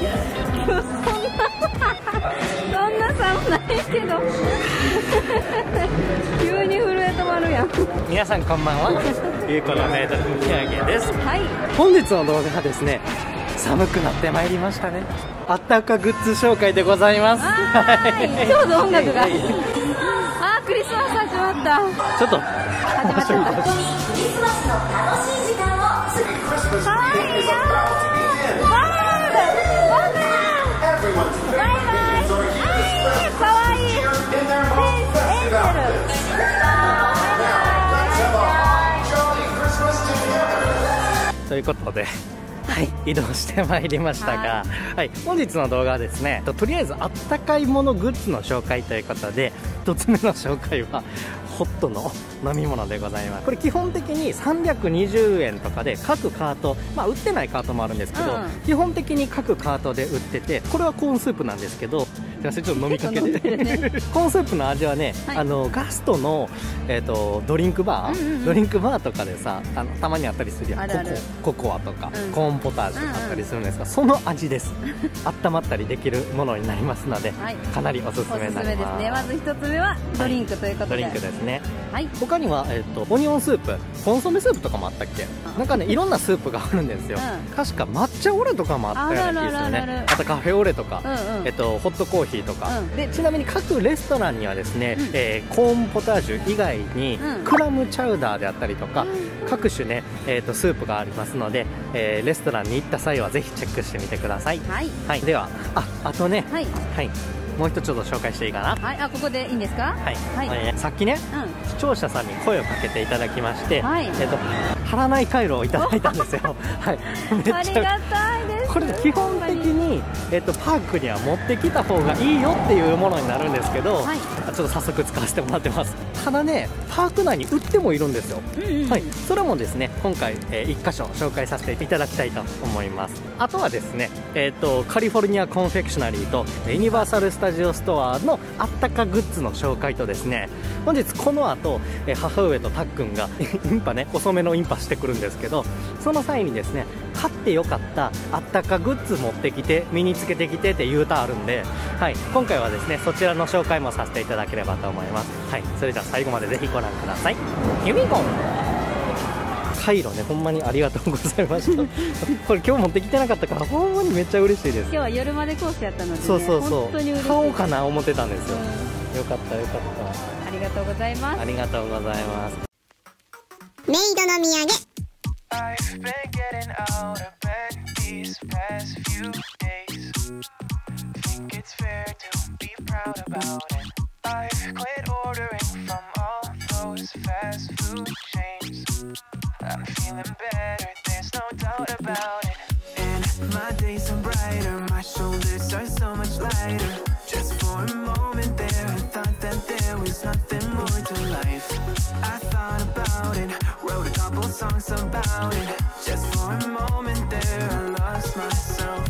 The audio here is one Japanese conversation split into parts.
そんな寒ないけど急に震え止まるやん。 皆さんこんばんは。ゆうこのメイドの土産です。 はい、 本日の動画はですね、寒くなってまいりましたね。あったかグッズ紹介でございます。 ちょうど音楽があー、クリスマス始まった。 ちょっと始まった。クリスマスの楽しい時間を過ごしてください。はい、バイバイ。かわいい。エンジェル。 ということで、はい、移動してまいりましたが、はい、本日の動画はですね、とりあえずあったかいものグッズの紹介ということで、1つ目の紹介はホットの飲み物でございます。これ基本的に320円とかで各カート、売ってないカートもあるんですけど、基本的に各カートで売ってて、これはコーンスープなんですけど、ちょっと飲みかけて、コーンスープの味はね、ガストの、ドリンクバーとかでさ、たまにあったりするやん。ココアとか、コーンポタージュあったりするんですが、その味です。温まったりできるものになりますので、かなりおすすめになります。 まず一つ目はドリンクということで、 ドリンクですね。 はい、 他には、オニオンスープ、コンソメスープとかもあったっけ。なんかね、いろんなスープがあるんですよ。確か抹茶オレとかもあったような気ですよね。あとカフェオレとか、ホットコーヒーとか、でちなみに各レストランにはですね、コーンポタージュ以外に、クラムチャウダーであったりとか、各種ね、スープがありますので、レストランに行った際はぜひチェックしてみてください。はい、ではあとね、はい、もう一つちょっと紹介していいかな。 はい、ここでいいんですか。 はい、さっきね、視聴者さんに声をかけていただきまして、貼らない回路をいただいたんですよ。はい、めっちゃありがたいです。これ基本的に、パークには持ってきた方がいいよっていうものになるんですけど、ちょっと早速使わせてもらってます。ただね、パーク内に売ってもいるんですよ。はい、それもですね、今回、1箇所紹介させていただきたいと思います。あとはですね、カリフォルニアコンフェクショナリーとユニバーサルスタジオストアのあったかグッズの紹介とですね、本日この後、母上とたっくんがインパね、遅めのインパしてくるんですけど、その際にですね、買ってよかったあったかグッズ持ってきて、身につけてきてって言うたあるんで、はい、今回はですね、そちらの紹介もさせていただければと思います。はい、それでは最後までぜひご覧ください。ユミゴン回路ね、ほんまにありがとうございました。これ今日持ってきてなかったからほんまにめっちゃ嬉しいです。 今日は夜までコースやったので、ね、 そう本当に嬉しい。 買おうかな思ってたんですよ。よかったよかった。 ありがとうございます。 ありがとうございます。 メイドの土産。 I've been getting out of bed these past few days. Think it's fair to be proud about it. I've quit ordering from all those fast food chains. I'm feeling better, there's no doubt about it. And my days are brighter, my shoulders are so much lighter. Just for a moment there, I thought that there was nothing more to life. I thought about it, wrote a couple songs about it. Just for a moment there, I lost myself.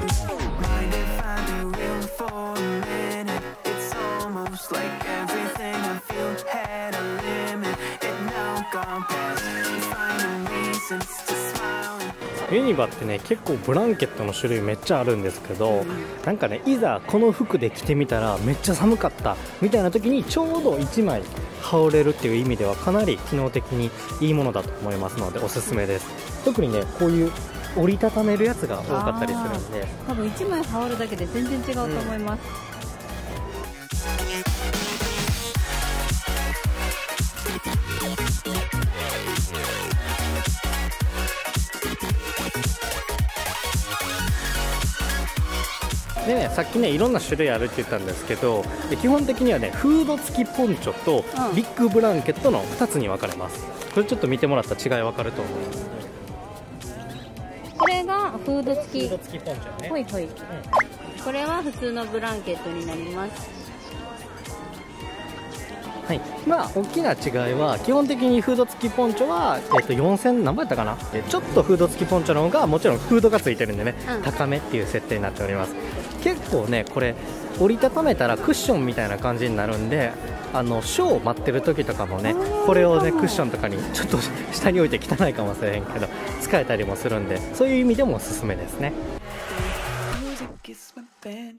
Mind if I be real for a minute? It's almost like everything I feel had a limit. It now gone past. Finding reasons to smile. ユニバってね、結構ブランケットの種類めっちゃあるんですけど、なんかね、いざこの服で着てみたらめっちゃ寒かったみたいな時にちょうど1枚羽織れるっていう意味ではかなり機能的にいいものだと思いますのでおすすめです。特にね、こういう折りたためるやつが多かったりするんで、 多分1枚羽織るだけで全然違うと思います。 でね、さっきね、いろんな種類あるって言ったんですけど、基本的にはね、フード付きポンチョとビッグブランケットの2つに分かれます。これちょっと見てもらったら違い分かると思います。 これがフード付きポンチョね。 ほいほい、これは普通のブランケットになります。 はい、大きな違いは基本的にフード付きポンチョは、4000何倍だったかな、ちょっとフード付きポンチョの方がもちろんフードが付いてるんでね、高めっていう設定になっております。結構ね、これ折りたためたらクッションみたいな感じになるんで、ショーを待ってる時とかもね、これをねクッションとかにちょっと下に置いて汚いかもしれへんけど使えたりもするんで、そういう意味でもおすすめですね。 expanding.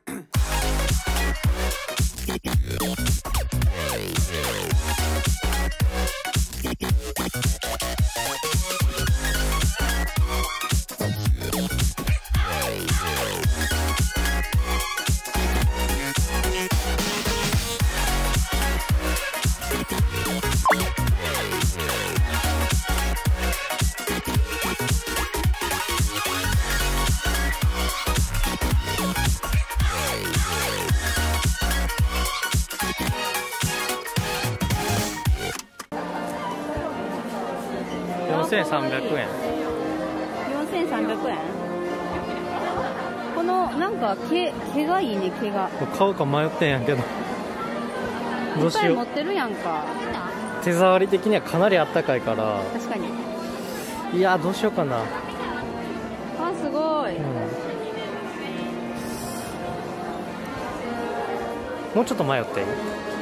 4300円。 4300円。このなんか毛がいいね。毛が買うか迷ってんやけど、どうしよう。 持ってるやんか。 手触り的にはかなりあったかいから、 確かに。 いやどうしようかな。 あ、すごい、 もうちょっと迷っていい？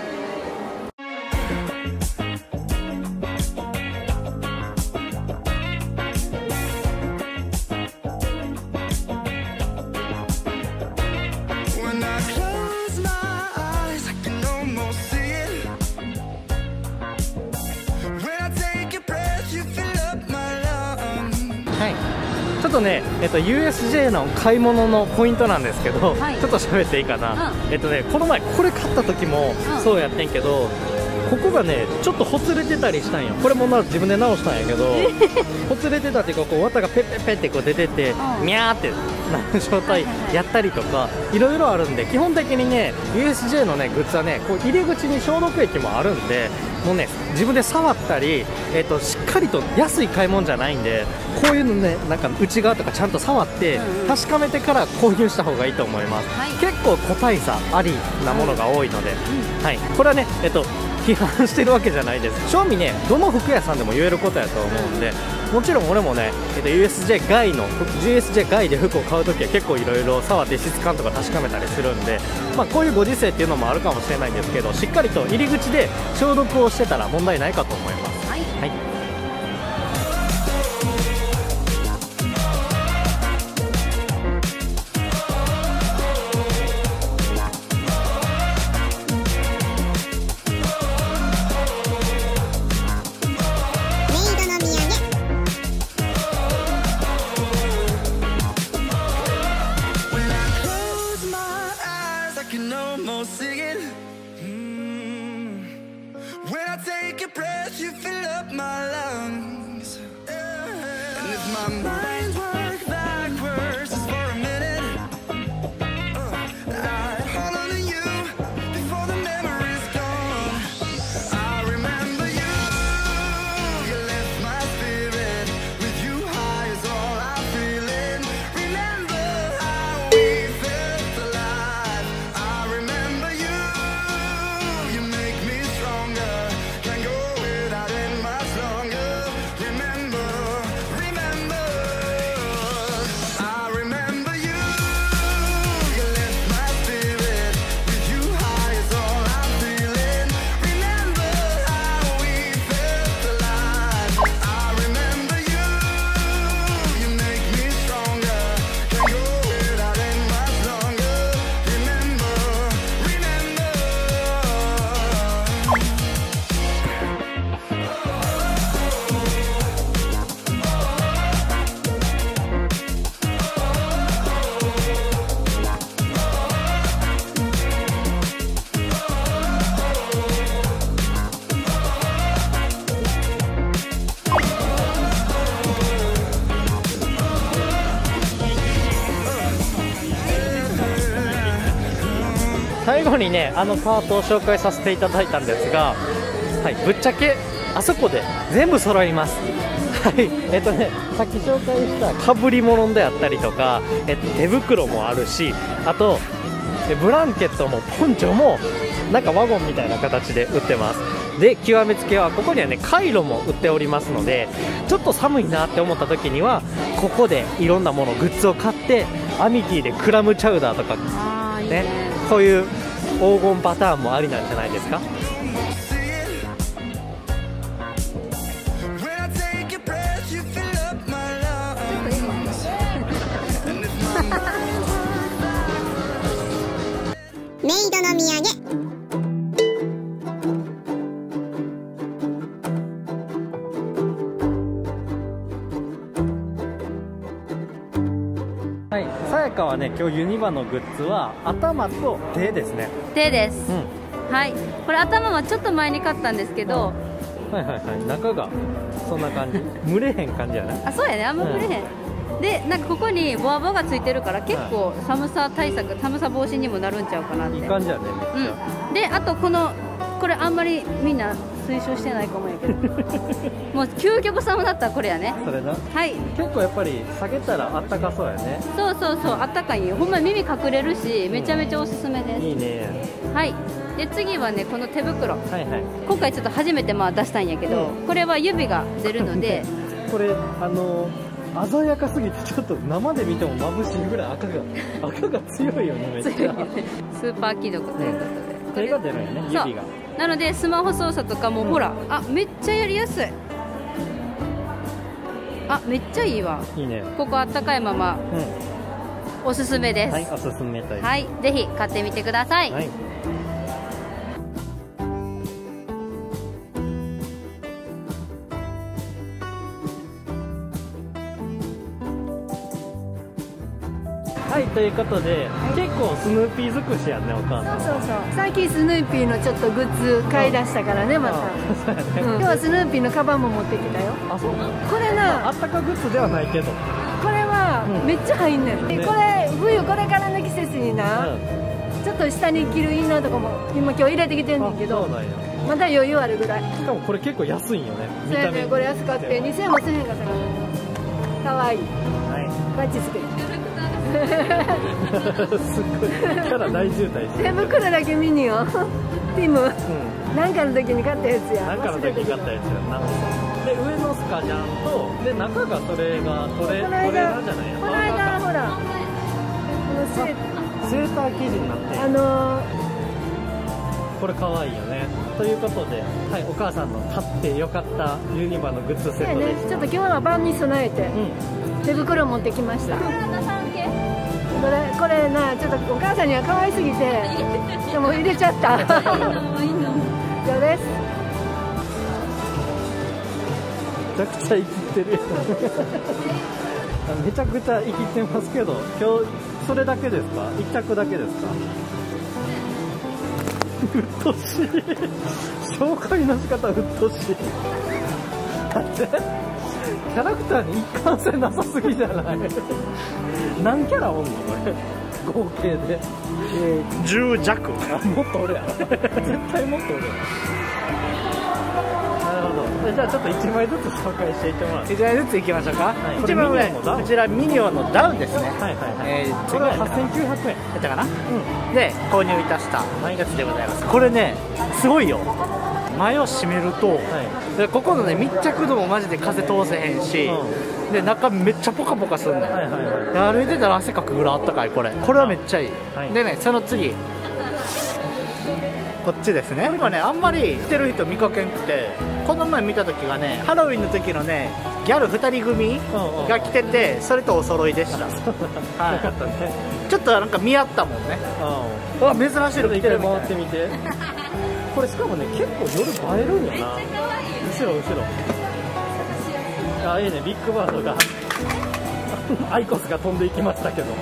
ちょっとね、USJ の買い物のポイントなんですけど、はい、ちょっと喋っていいかな、この前これ買った時もそうやってんけど、ここがねちょっとほつれてたりしたんよ。これも自分で直したんやけどほつれてたっていうか、こう綿がペッペッペッってこう出てて、ミャーってなる状態やったりとかいろいろあるんで、基本的にね USJ のねグッズはね、こう入り口に消毒液もあるんで、もうね自分で触ったり、しっかりと安い買い物じゃないんで、こういうのねなんか内側とかちゃんと触って確かめてから購入した方がいいと思います、結構個体差ありなものが多いので、これはね批判してるわけじゃないです。正味ねどの服屋さんでも言えることやと思うんで、もちろん俺もね、USJ 外で服を買うときは結構いろいろ触って質感とか確かめたりするんで、こういうご時世っていうのもあるかもしれないんですけど、しっかりと入り口で消毒をしてたら問題ないかと思います。最後にねパートを紹介させていただいたんですが、ぶっちゃけあそこで全部揃います。さっき紹介したかぶり物であったりとか、手袋もあるし、あとブランケットもポンチョもなんかワゴンみたいな形で売ってます。で極めつけはここにはねカイロも売っておりますので、ちょっと寒いなって思った時にはここでいろんなものグッズを買って、アミティでクラムチャウダーとかね、こういう黄金パターンもありなんじゃないですか。 やかはね、今日ユニバのグッズは頭と手ですね。 手です、 うん、 はい。これ頭はちょっと前に買ったんですけど、 はいはいはい、中がそんな感じ蒸れへん感じやね。 あ、そうやね、あんま蒸れへん、で、なんかここにボアボアがついてるから結構寒さ対策、寒さ防止にもなるんちゃうかなって。 いい感じやね、めっちゃ、 うん、で、あとこれあんまりみんな推奨してないかもやけどもう究極寒だったらこれやね。 それな、 はい。 結構やっぱり下げたらあったかそうやね。 そうそうそう、あったかいよ。ほんまに耳隠れるし、めちゃめちゃおすすめです。 いいね。 はい。で、次はね、この手袋、 はいはい、 今回ちょっと初めて出したんやけど、これは指が出るのでこれ鮮やかすぎてちょっと生で見ても眩しいぐらい赤が強いよね、めっちゃ強いよね。スーパー貴族ということで、 手が出るよね、指が。 なのでスマホ操作とかも、ほら、あ、めっちゃやりやすい。あ、めっちゃいいわ。 いいね。 ここあったかいまま、おすすめです。 はい、おすすめという。 はい、ぜひ買ってみてください。はい。 はい、ということで、結構スヌーピー尽くしやね、お母さん。 そうそうそう、最近スヌーピーのちょっとグッズ買い出したからね、また。今日はスヌーピーのカバンも持ってきたよ。 あ、そうなの。 これな、 あったかグッズではないけど、 これはめっちゃ入んねん。これ冬これからの季節にな、ちょっと下に着るインナーとかも今日入れてきてんねんけど、まだ余裕あるぐらい。しかもこれ結構安いんよね。 そうやね、これ安かって2000円もせへんかったからかわいい。バッチつける。 すごいキャラ大渋滞して手袋だけミニオンティム、なんかの時に買ったやつや。 なんかの時に買ったやつやな。で、上のスカジャンと、で、中がそれがトレーナーじゃないや。 この間ほらセーター生地になってこれかわいいよね。ということで、はい、お母さんの買ってよかったユニバのグッズセットです。 ちょっと今日は晩に備えて手袋持ってきました。これな、ちょっとお母さんには可愛すぎてでも入れちゃった以上です。 めちゃくちゃ生きてるめちゃくちゃ生きてますけど、今日それだけですか？一着だけですか？うっとしい紹介の仕方うっとしいだってキャラクターに一貫性なさすぎじゃない何キャラおんのこれ合計で、10弱もっとおるやろ絶対もっとおるやろ。なるほど。じゃあちょっと1枚ずつ紹介していってもらって。 1枚ずついきましょうか。1番目、こちらミニオンのダウンですね。 はいはいはい。これは8900円やったかな。で購入いたしたやつでございます。これね、すごいよ。前を閉めると、でここのね密着度もマジで風通せへんし、で中めっちゃポカポカするのよ。歩いてたら汗かくぐらいあったかい。これはめっちゃいい。でね、その次こっちですね。これね、あんまり着てる人見かけんくて、この前見た時がね、ハロウィンの時のねギャル2人組が着てて、それとお揃いでした。はい、ちょっとなんか見合ったもんね。あ、珍しいの着てるみたい。 回ってみてこれしかもね、結構夜映えるんよな。後ろあ、いいね、ビッグバードがアイコスが飛んでいきましたけど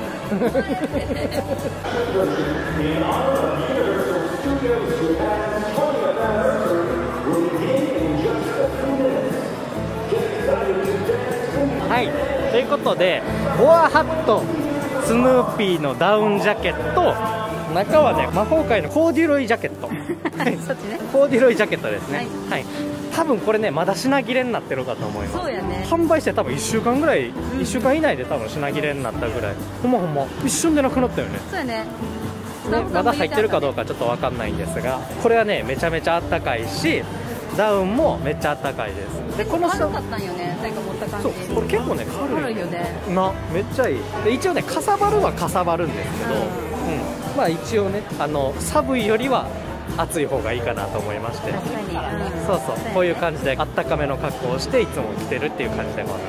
はい、ということでボアハット、スヌーピーのダウンジャケット、中はね、魔法界のコーデュロイジャケットそっちね、 コーデュロイジャケットですね。はい、多分これね、まだ品切れになってるかと思います。 そうやね、 販売して多分1週間ぐらい、1週間以内で多分品切れになったぐらい。ほんま一瞬でなくなったよね。 そうやね。 まだ入ってるかどうかちょっと分かんないんですが、これはね、めちゃめちゃあったかいし、ダウンもめっちゃあったかいです。で、この下、 軽かったんよね、最後持った感じ。 そう、これ結構ね、軽いよね。 めっちゃいい。で、一応ね、かさばるはかさばるんですけど、まあ一応ね、寒いよりは暑い方がいいかなと思いまして、そうそう、こういう感じであったかめの格好をしていつも着てるっていう感じでございます。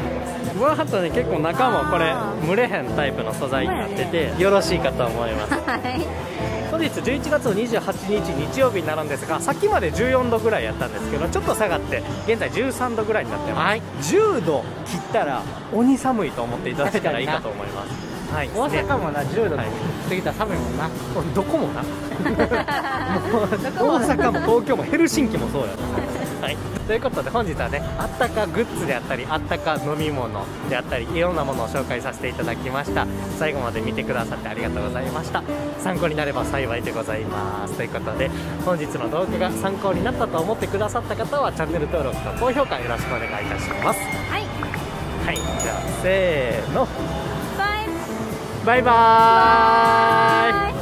ボアハットね、結構中もこれ蒸れへんタイプの素材になっててよろしいかと思います。本日11月の28日日曜日になるんですが、さっきまで14度ぐらいやったんですけど、ちょっと下がって現在13度ぐらいになってます。10度切ったら鬼寒いと思っていただけたらいいかと思います。 はい、 大阪もな10度過ぎたら寒いもんな、 どこもなもう大阪も東京もヘルシンキもそうやろはい、ということで本日はね、あったかグッズであったりあったか飲み物であったりいろんなものを紹介させていただきました。最後まで見てくださってありがとうございました。参考になれば幸いでございます。ということで本日の動画が参考になったと思ってくださった方はチャンネル登録と高評価よろしくお願いいたします。 はい、 はい、じゃあせーの、 バイバイバーイ。